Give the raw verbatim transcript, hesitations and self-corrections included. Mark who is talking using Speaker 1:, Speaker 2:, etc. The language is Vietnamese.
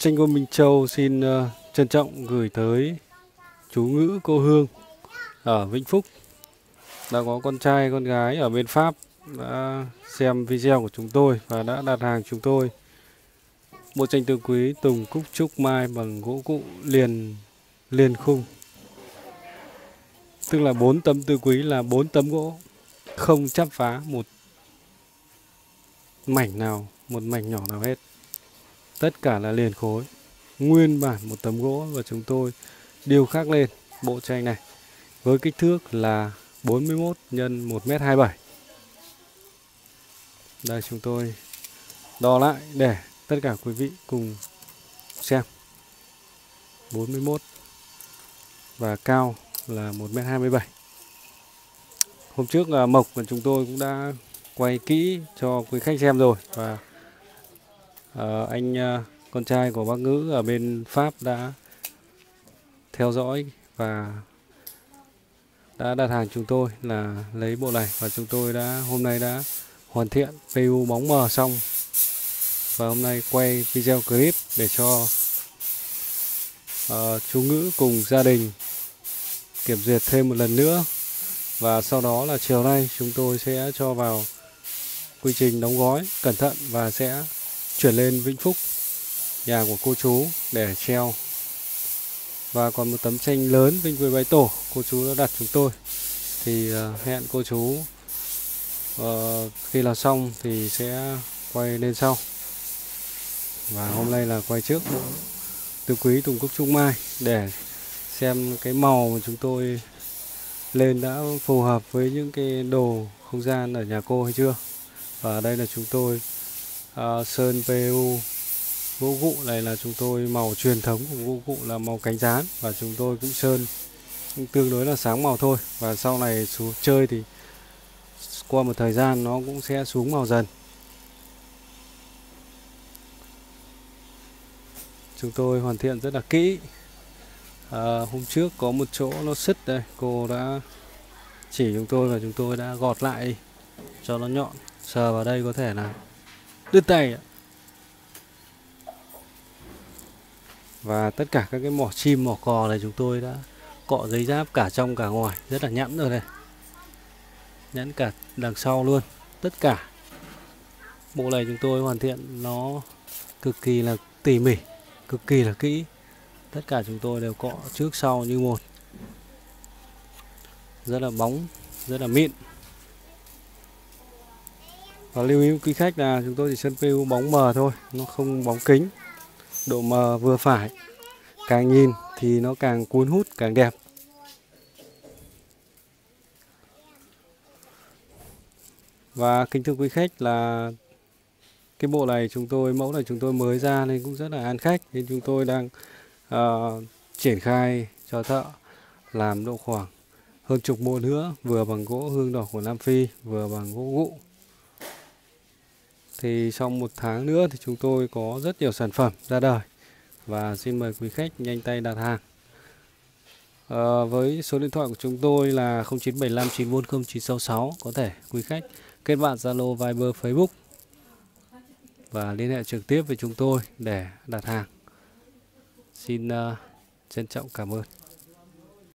Speaker 1: Tranh Gôn Minh Châu xin uh, trân trọng gửi tới chú Ngữ cô Hương ở Vĩnh Phúc. Đã có con trai con gái ở bên Pháp đã xem video của chúng tôi và đã đặt hàng chúng tôi bộ tranh tứ quý Tùng Cúc Trúc Mai bằng gỗ cụ liền liền khung. Tức là bốn tấm tứ quý là bốn tấm gỗ, không chắp phá một mảnh nào, một mảnh nhỏ nào hết. Tất cả là liền khối, nguyên bản một tấm gỗ, và chúng tôi điêu khắc lên bộ tranh này với kích thước là bốn mươi mốt nhân một mét hai mươi bảy. Đây, chúng tôi đo lại để tất cả quý vị cùng xem. bốn mươi mốt và cao là một mét hai mươi bảy. Hôm trước là Mộc và chúng tôi cũng đã quay kỹ cho quý khách xem rồi, và uh, anh uh, con trai của bác Ngữ ở bên Pháp đã theo dõi và đã đặt hàng chúng tôi là lấy bộ này, và chúng tôi đã hôm nay đã hoàn thiện pê u bóng mờ xong, và hôm nay quay video clip để cho uh, chú Ngữ cùng gia đình kiểm duyệt thêm một lần nữa, và sau đó là chiều nay chúng tôi sẽ cho vào quy trình đóng gói cẩn thận và sẽ chuyển lên Vĩnh Phúc, nhà của cô chú để treo. Và còn một tấm tranh lớn Vinh Quế Bái Tổ cô chú đã đặt chúng tôi, thì uh, hẹn cô chú uh, khi là xong thì sẽ quay lên sau. Và hôm nay là quay trước bộ tứ quý Tùng Cúc Trúc Mai để xem cái màu mà chúng tôi lên đã phù hợp với những cái đồ không gian ở nhà cô hay chưa. Và đây là chúng tôi uh, sơn pê u gỗ gụ này, là chúng tôi màu truyền thống của gỗ gụ là màu cánh gián, và chúng tôi cũng sơn cũng tương đối là sáng màu thôi, và sau này xuống chơi thì qua một thời gian nó cũng sẽ xuống màu dần. Chúng tôi hoàn thiện rất là kỹ. À, hôm trước có một chỗ nó sứt đây, cô đã chỉ chúng tôi và chúng tôi đã gọt lại cho nó nhọn. Sờ vào đây có thể là đứt tay. Và tất cả các cái mỏ chim mỏ cò này chúng tôi đã cọ giấy giáp cả trong cả ngoài, rất là nhẵn rồi đây, nhẵn cả đằng sau luôn. Tất cả bộ này chúng tôi hoàn thiện nó cực kỳ là tỉ mỉ, cực kỳ là kỹ. Tất cả chúng tôi đều cọ trước sau như một, rất là bóng, rất là mịn. Và lưu ý quý khách là chúng tôi chỉ sơn pê u bóng mờ thôi, nó không bóng kính, độ mờ vừa phải, càng nhìn thì nó càng cuốn hút, càng đẹp. Và kính thưa quý khách là cái bộ này chúng tôi, mẫu này chúng tôi mới ra nên cũng rất là ăn khách, nên chúng tôi đang uh, triển khai cho thợ làm độ khoảng hơn chục bộ nữa, vừa bằng gỗ hương đỏ của Nam Phi, vừa bằng gỗ gụ. Thì trong một tháng nữa thì chúng tôi có rất nhiều sản phẩm ra đời, và xin mời quý khách nhanh tay đặt hàng. À, với số điện thoại của chúng tôi là không chín bảy năm chín bốn không chín sáu sáu, có thể quý khách kết bạn Zalo, Viber, Facebook và liên hệ trực tiếp với chúng tôi để đặt hàng. Xin uh, trân trọng cảm ơn.